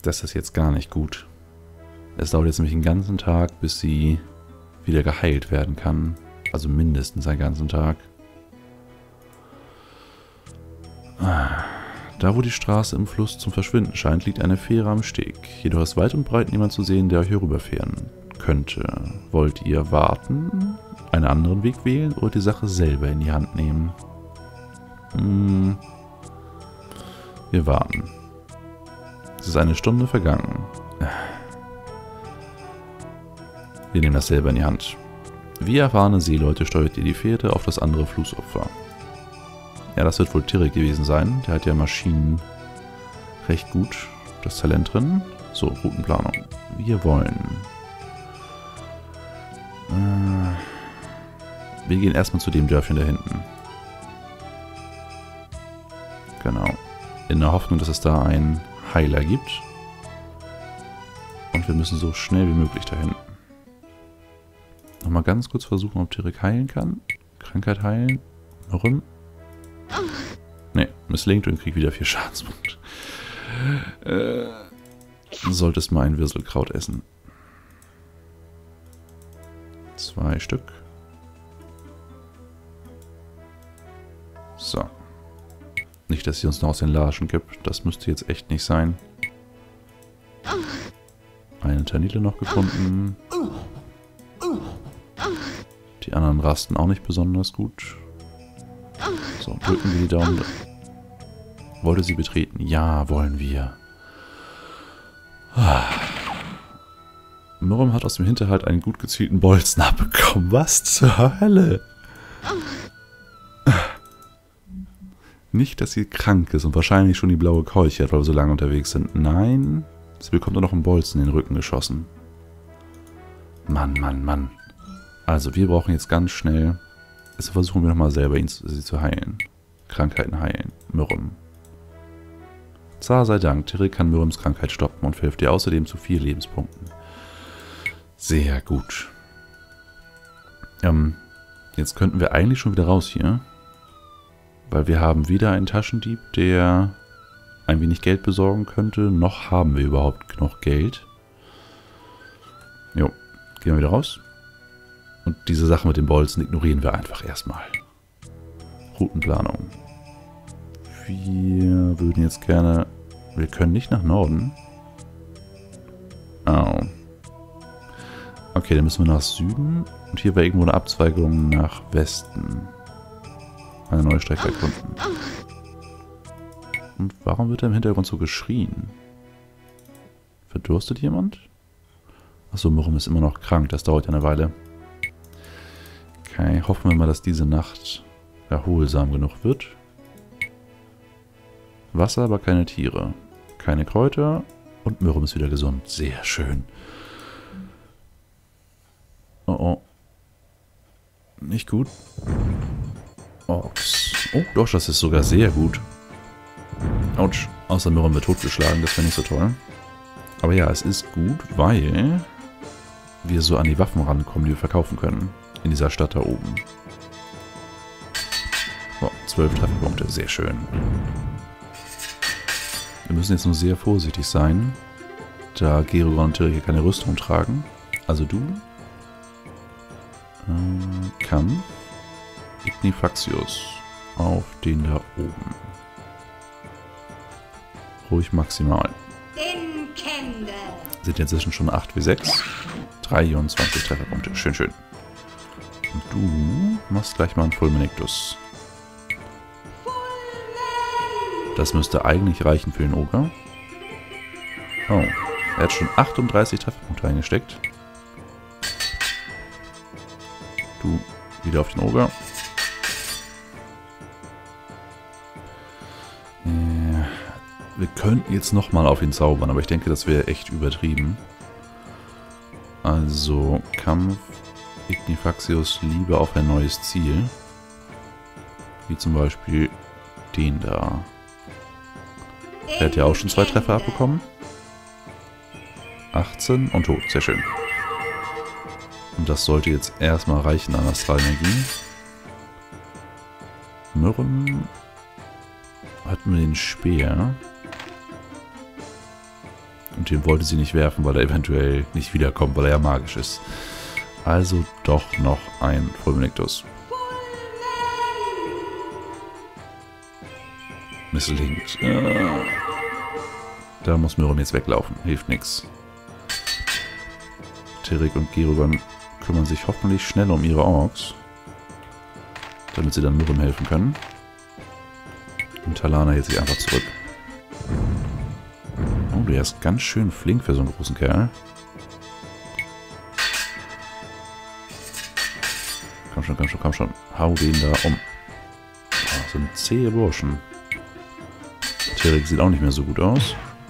Das ist jetzt gar nicht gut. Es dauert jetzt nämlich einen ganzen Tag, bis sie wieder geheilt werden kann. Also mindestens einen ganzen Tag. Da, wo die Straße im Fluss zum Verschwinden scheint, liegt eine Fähre am Steg. Jedoch ist weit und breit niemand zu sehen, der euch hier rüberfahren könnte. Wollt ihr warten, einen anderen Weg wählen oder die Sache selber in die Hand nehmen? Wir warten. Es ist eine Stunde vergangen. Wir nehmen das selber in die Hand. Wie erfahrene Seeleute steuert ihr die Fähre auf das andere Flussopfer. Ja, das wird wohl Tirik gewesen sein. Der hat ja Maschinen recht gut. Das Talent drin. So, Routenplanung. Wir wollen. Wir gehen erstmal zu dem Dörfchen da hinten. Genau. In der Hoffnung, dass es da einen Heiler gibt. Und wir müssen so schnell wie möglich dahin. Nochmal ganz kurz versuchen, ob Tirik heilen kann. Krankheit heilen. Warum? Ne, misslingt und kriegt wieder 4 Schadenspunkte. Solltest mal ein Wirselkraut essen. 2 Stück. So. Nicht, dass sie uns noch aus den Latschen gibt. Das müsste jetzt echt nicht sein. Eine Ternite noch gefunden. Die anderen rasten auch nicht besonders gut. So, drücken wir die Daumen. Wollte sie betreten? Ja, wollen wir. Miriam hat aus dem Hinterhalt einen gut gezielten Bolzen abbekommen. Was zur Hölle? Nicht, dass sie krank ist und wahrscheinlich schon die blaue Keuche hat, weil wir so lange unterwegs sind. Nein, sie bekommt nur noch einen Bolzen in den Rücken geschossen. Mann, Mann, Mann. Also, wir brauchen jetzt ganz schnell... Also versuchen wir nochmal selber, sie zu heilen. Krankheiten heilen. Miriam. Zar sei Dank, Tirik kann Miriams Krankheit stoppen und verhilft ihr außerdem zu 4 Lebenspunkten. Sehr gut. Jetzt könnten wir eigentlich schon wieder raus hier. Weil wir haben weder einen Taschendieb, der ein wenig Geld besorgen könnte, noch haben wir überhaupt genug Geld. Jo, gehen wir wieder raus. Und diese Sache mit den Bolzen ignorieren wir einfach erstmal. Routenplanung. Wir würden jetzt gerne... Wir können nicht nach Norden. Oh. Okay, dann müssen wir nach Süden. Und hier war irgendwo eine Abzweigung nach Westen. Eine neue Strecke erkunden. Und warum wird da im Hintergrund so geschrien? Verdurstet jemand? Achso, Miriam ist immer noch krank. Das dauert ja eine Weile. Okay, hoffen wir mal, dass diese Nacht erholsam genug wird. Wasser, aber keine Tiere. Keine Kräuter. Und Miriam ist wieder gesund. Sehr schön. Oh oh. Nicht gut. Orks. Oh, doch, das ist sogar sehr gut. Autsch. Außer Miriam wird totgeschlagen. Das wäre nicht so toll. Aber ja, es ist gut, weil wir so an die Waffen rankommen, die wir verkaufen können. In dieser Stadt da oben. So, 12 Trefferpunkte. Sehr schön. Wir müssen jetzt nur sehr vorsichtig sein, da Gerugon und Tirik keine Rüstung tragen. Also du. Kampf. Ignifaxius. Auf den da oben. Ruhig maximal. Sind jetzt schon 8W6. 23 Trefferpunkte. Schön, schön. Und du machst gleich mal einen Fulminictus. Das müsste eigentlich reichen für den Oger. Oh, er hat schon 38 Trefferpunkte eingesteckt. Du, wieder auf den Oger. Wir könnten jetzt nochmal auf ihn zaubern, aber ich denke, das wäre echt übertrieben. Also, Kampf, Ignifaxius, Liebe auf ein neues Ziel. Wie zum Beispiel den da. Der hat ja auch schon 2 Treffer abbekommen. 18 und tot, sehr schön. Und das sollte jetzt erstmal reichen an Astralenergie. Miriam hatten wir den Speer. Und den wollte sie nicht werfen, weil er eventuell nicht wiederkommt, weil er ja magisch ist. Also doch noch ein Fulminictus. Misslingt. Da muss Myrrem jetzt weglaufen. Hilft nichts. Tirik und Gerugon kümmern sich hoffentlich schnell um ihre Orks, damit sie dann Myrrem helfen können. Und Talana hält sich einfach zurück. Oh, der ist ganz schön flink für so einen großen Kerl. Komm schon, komm schon, komm schon. Hau den da um. Oh, so ein zähe Burschen. Tirik sieht auch nicht mehr so gut aus.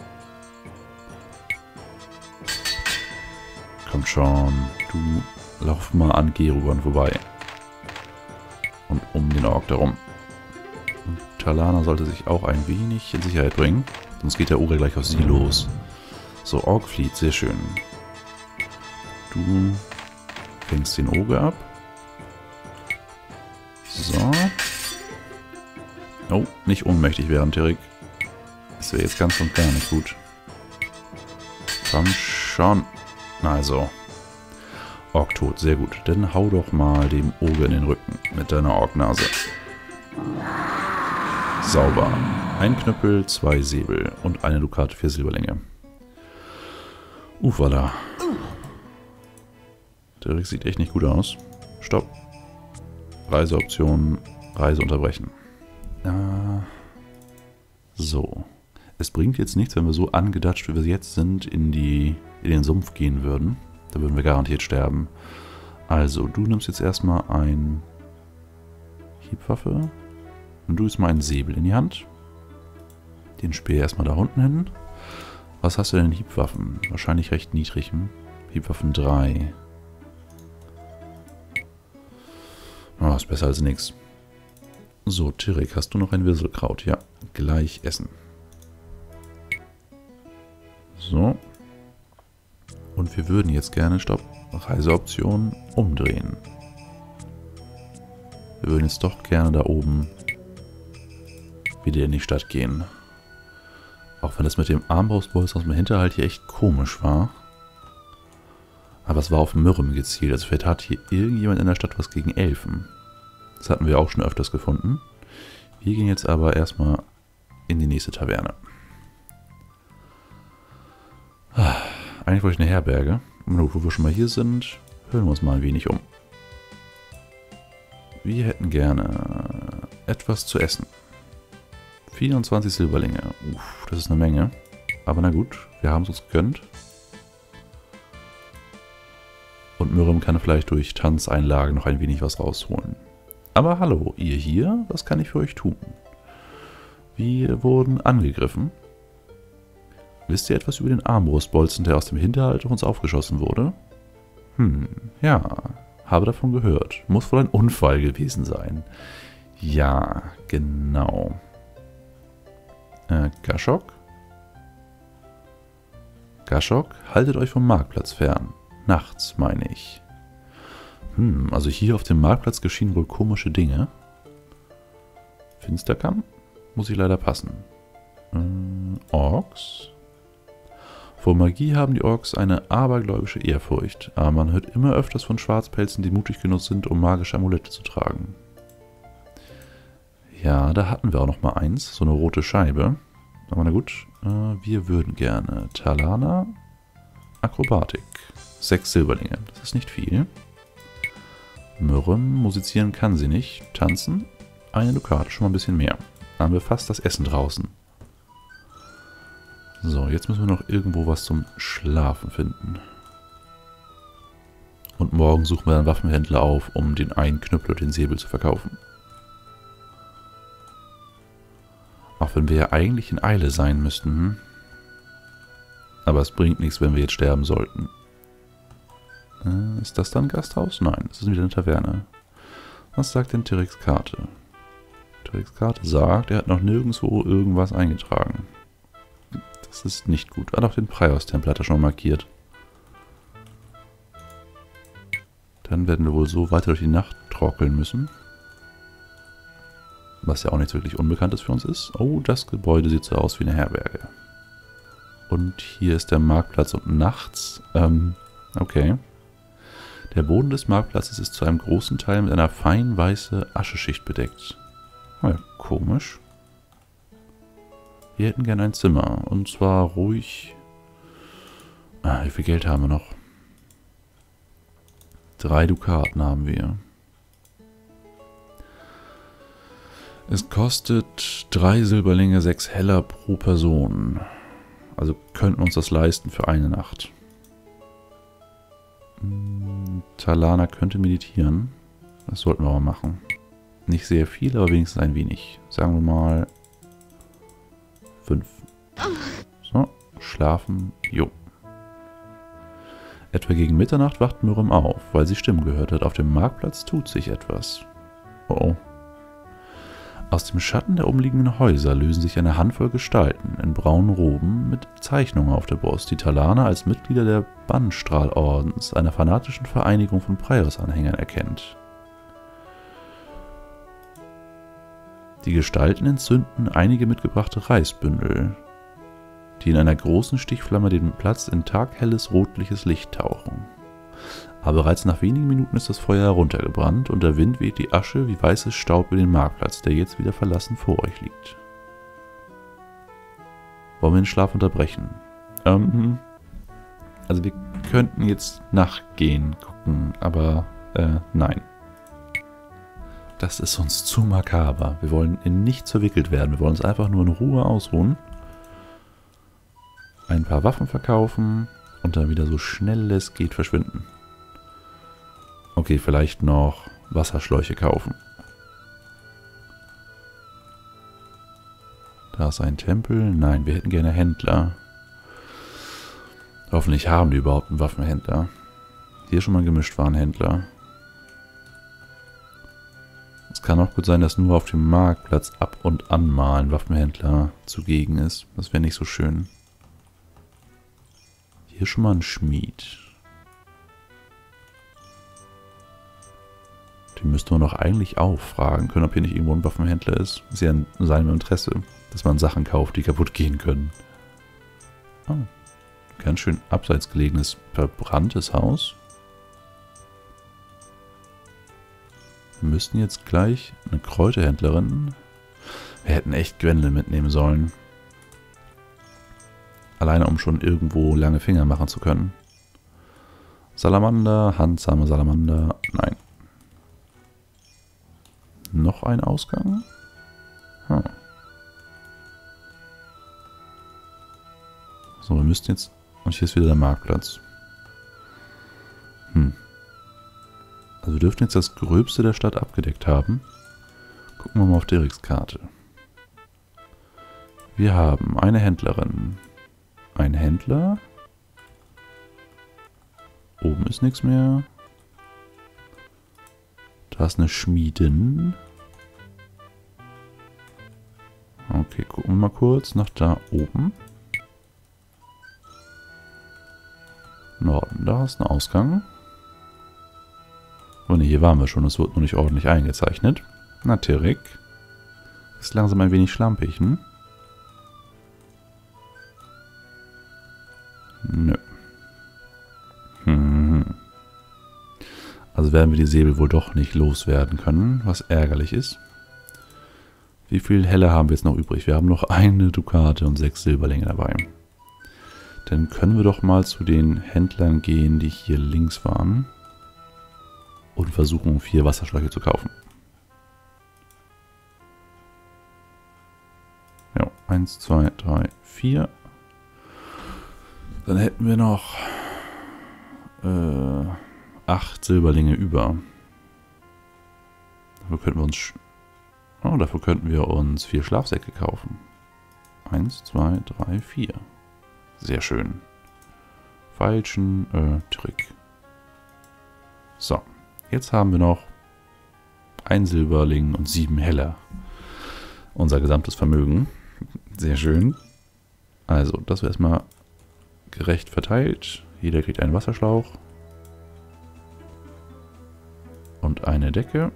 Komm schon, du lauf mal an Gerugon vorbei. Und um den Ork darum. Und Talana sollte sich auch ein wenig in Sicherheit bringen. Sonst geht der Ogre gleich auf sie los. So, Ork flieht, sehr schön. Du fängst den Ogre ab. So. Oh, nicht ohnmächtig werden, Tirik. Das wäre jetzt ganz und gar nicht gut. Komm schon. Also. Ork tot, sehr gut. Dann hau doch mal dem Ogre in den Rücken mit deiner Orknase. Sauber. Ein Knüppel, 2 Säbel und eine Dukate für Silberlinge. Voilà. Der sieht echt nicht gut aus. Stopp. Reiseoption, Reise unterbrechen. So. Es bringt jetzt nichts, wenn wir so angedatscht, wie wir jetzt sind, in den Sumpf gehen würden. Da würden wir garantiert sterben. Also, du nimmst jetzt erstmal ein Hiebwaffe. Und du ist mal einen Säbel in die Hand. Den Speer erstmal da unten hin. Was hast du denn in Hiebwaffen? Wahrscheinlich recht niedrig. Hiebwaffen 3. Oh, ist besser als nichts. So, Tirik, hast du noch ein Wirselkraut? Ja, gleich essen. So. Und wir würden jetzt gerne, stopp, Reiseoption umdrehen. Wir würden jetzt doch gerne da oben wieder in die Stadt gehen. Auch wenn das mit dem Armbrustbolzen aus dem Hinterhalt hier echt komisch war. Aber es war auf Myrrem gezielt. Also vielleicht hat hier irgendjemand in der Stadt was gegen Elfen. Das hatten wir auch schon öfters gefunden. Wir gehen jetzt aber erstmal in die nächste Taverne. Eigentlich wollte ich eine Herberge. Und wo wir schon mal hier sind, hören wir uns mal ein wenig um. Wir hätten gerne etwas zu essen. 24 Silberlinge. Das ist eine Menge. Aber na gut, wir haben es uns gegönnt. Und Myrrem kann vielleicht durch Tanzeinlagen noch ein wenig was rausholen. Aber hallo, ihr hier? Was kann ich für euch tun? Wir wurden angegriffen. Wisst ihr etwas über den Armbrustbolzen, der aus dem Hinterhalt auf uns aufgeschossen wurde? Ja, habe davon gehört. Muss wohl ein Unfall gewesen sein. Ja, genau. Gashok? Gashok, haltet euch vom Marktplatz fern. Nachts, meine ich. Also hier auf dem Marktplatz geschehen wohl komische Dinge. Finsterkamm? Muss ich leider passen. Orks? Vor Magie haben die Orks eine abergläubische Ehrfurcht, aber man hört immer öfters von Schwarzpelzen, die mutig genug sind, um magische Amulette zu tragen. Ja, da hatten wir auch noch mal eins, so eine rote Scheibe. Aber na gut, wir würden gerne Talana, Akrobatik, 6 Silberlinge, das ist nicht viel. Myrrem, musizieren kann sie nicht, tanzen, eine Dukate, schon mal ein bisschen mehr. Haben wir fast das Essen draußen. So, jetzt müssen wir noch irgendwo was zum Schlafen finden. Und morgen suchen wir einen Waffenhändler auf, um den einen Knüppel und den Säbel zu verkaufen. Auch wenn wir ja eigentlich in Eile sein müssten. Aber es bringt nichts, wenn wir jetzt sterben sollten. Ist das dann ein Gasthaus? Nein, das ist wieder eine Taverne. Was sagt denn Tiriks Karte? Tiriks Karte sagt, er hat noch nirgendwo irgendwas eingetragen. Das ist nicht gut. Ah, doch, den Praios-Tempel hat er schon markiert. Dann werden wir wohl so weiter durch die Nacht trockeln müssen. Was ja auch nicht wirklich Unbekanntes für uns ist. Oh, das Gebäude sieht so aus wie eine Herberge. Und hier ist der Marktplatz und nachts. Okay. Der Boden des Marktplatzes ist zu einem großen Teil mit einer fein weißen Ascheschicht bedeckt. Ja, komisch. Wir hätten gerne ein Zimmer. Und zwar ruhig... wie viel Geld haben wir noch? 3 Dukaten haben wir. Es kostet 3 Silberlinge, 6 Heller pro Person. Also könnten wir uns das leisten für eine Nacht. Talana könnte meditieren. Das sollten wir aber machen. Nicht sehr viel, aber wenigstens ein wenig. Sagen wir mal 5. So, schlafen. Jo. Etwa gegen Mitternacht wacht Miriam auf, weil sie Stimmen gehört hat. Auf dem Marktplatz tut sich etwas. Oh oh. Aus dem Schatten der umliegenden Häuser lösen sich eine Handvoll Gestalten in braunen Roben mit Zeichnungen auf der Brust, die Talana als Mitglieder der Bannstrahlordens, einer fanatischen Vereinigung von Praios-Anhängern, erkennt. Die Gestalten entzünden einige mitgebrachte Reisbündel, die in einer großen Stichflamme den Platz in taghelles rotliches Licht tauchen. Aber bereits nach wenigen Minuten ist das Feuer heruntergebrannt und der Wind weht die Asche wie weißes Staub über den Marktplatz, der jetzt wieder verlassen vor euch liegt. Wollen wir den Schlaf unterbrechen? Also wir könnten jetzt nachgehen, gucken, aber nein. Das ist uns zu makaber. Wir wollen in nichts verwickelt werden. Wir wollen uns einfach nur in Ruhe ausruhen. Ein paar Waffen verkaufen und dann wieder so schnell es geht verschwinden. Okay, vielleicht noch Wasserschläuche kaufen. Da ist ein Tempel. Nein, wir hätten gerne Händler. Hoffentlich haben die überhaupt einen Waffenhändler. Hier schon mal ein Gemischtwarenhändler. Es kann auch gut sein, dass nur auf dem Marktplatz ab und an mal ein Waffenhändler zugegen ist. Das wäre nicht so schön. Hier schon mal ein Schmied. Den müsste man doch eigentlich auch fragen können, ob hier nicht irgendwo ein Waffenhändler ist. Ist ja in seinem Interesse, dass man Sachen kauft, die kaputt gehen können. Oh, ganz schön abseits gelegenes, verbranntes Haus. Wir müssten jetzt gleich eine Kräuterhändlerin. Wir hätten echt Gwendolyn mitnehmen sollen. Alleine, um schon irgendwo lange Finger machen zu können. Salamander, handsame Salamander. Nein. Noch ein Ausgang? Hm. So, wir müssten jetzt... Und hier ist wieder der Marktplatz. Also wir dürften jetzt das Gröbste der Stadt abgedeckt haben. Gucken wir mal auf Dereks Karte. Wir haben eine Händlerin. Ein Händler. Oben ist nichts mehr. Da ist eine Schmiedin. Okay, gucken wir mal kurz nach da oben. Norden, da ist ein Ausgang. Oh ne, hier waren wir schon. Es wird nur nicht ordentlich eingezeichnet. Na, Derek. Ist langsam ein wenig schlampig, hm? Nö. Also werden wir die Säbel wohl doch nicht loswerden können, was ärgerlich ist. Wie viel Helle haben wir jetzt noch übrig? Wir haben noch eine Dukate und 6 Silberlinge dabei. Dann können wir doch mal zu den Händlern gehen, die hier links waren. Und versuchen, 4 Wasserschläuche zu kaufen. Ja, 1, 2, 3, 4. Dann hätten wir noch 8 Silberlinge über. Dafür könnten wir uns 4 Schlafsäcke kaufen. 1, 2, 3, 4. Sehr schön. Falschen Trick. So, jetzt haben wir noch 1 Silberling und 7 Heller. Unser gesamtes Vermögen. Sehr schön. Also, das wäre erstmal gerecht verteilt. Jeder kriegt einen Wasserschlauch. Und eine Decke.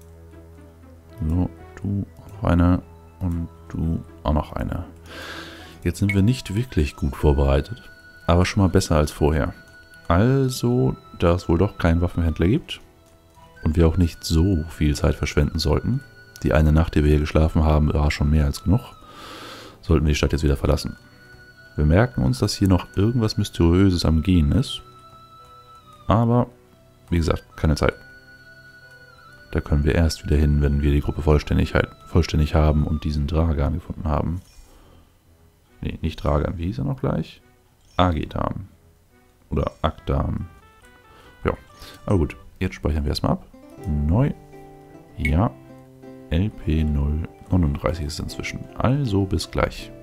So, du auch noch eine. Und du auch noch eine. Jetzt sind wir nicht wirklich gut vorbereitet, aber schon mal besser als vorher. Also, da es wohl doch keinen Waffenhändler gibt und wir auch nicht so viel Zeit verschwenden sollten, die eine Nacht, die wir hier geschlafen haben, war schon mehr als genug, sollten wir die Stadt jetzt wieder verlassen. Wir merken uns, dass hier noch irgendwas Mysteriöses am Gehen ist, aber, wie gesagt, keine Zeit. Da können wir erst wieder hin, wenn wir die Gruppe vollständig haben und diesen Dragan gefunden haben. Nee, nicht Dragan, wie hieß er noch gleich? Agedam. Oder Agdam. Ja, aber gut, jetzt speichern wir erstmal ab. Neu. Ja, LP039 ist inzwischen. Also bis gleich.